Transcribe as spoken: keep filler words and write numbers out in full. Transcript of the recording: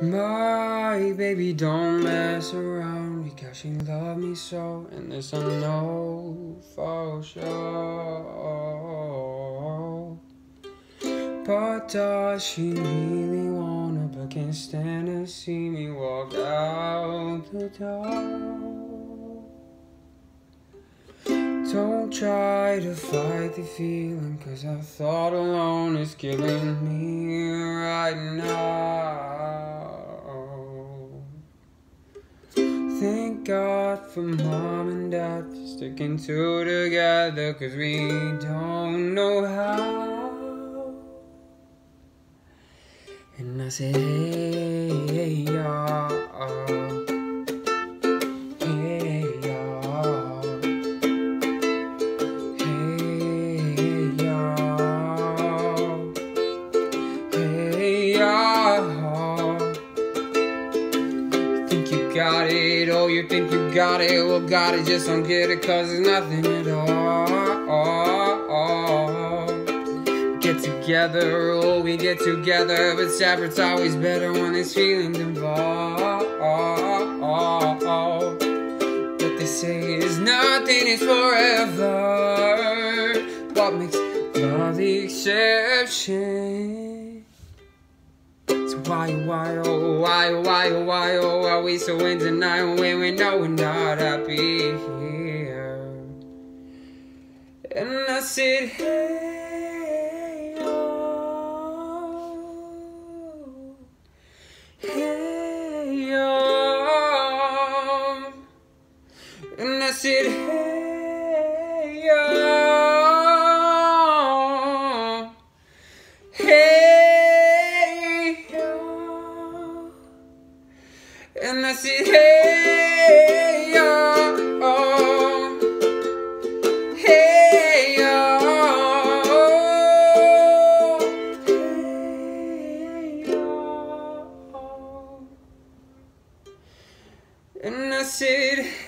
My baby don't mess around because she loved me so, and this I know for sure. But does she really wanna, but can't stand to see me walk out the door? Don't try to fight the feeling, cause I thought alone is killing me right now. Thank God for mom and dad for sticking two together, cause we don't know how. And I said, hey, y'all, hey, y'all, hey, y'all, hey, y'all. You think you got it, oh, you think you got it, well, got it, just don't get it, cause it's nothing at all. Get together, oh, we get together, but separate's always better when there's feelings involved. What they say is nothing is forever. What makes love the exception? So why, why, oh, why, why, oh, why, oh, are we so in denial when we know we're not happy here? And I said, hey, and I said, hey, y'all, hey, y'all. And I said, hey, y'all, hey, y'all, hey, y'all. And I said,